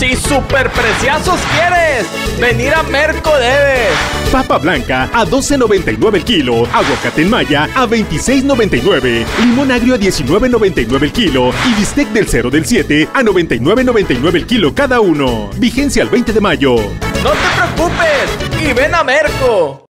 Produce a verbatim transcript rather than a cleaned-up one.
Si super preciazos quieres, venir a Merco debes. Papa blanca a doce noventa y nueve el kilo. Aguacate en malla a veintiséis noventa y nueve. Limón agrio a diecinueve noventa y nueve el kilo. Y bistec del cero del siete a noventa y nueve noventa y nueve el kilo cada uno. Vigencia al veinte de mayo. No te preocupes y ven a Merco.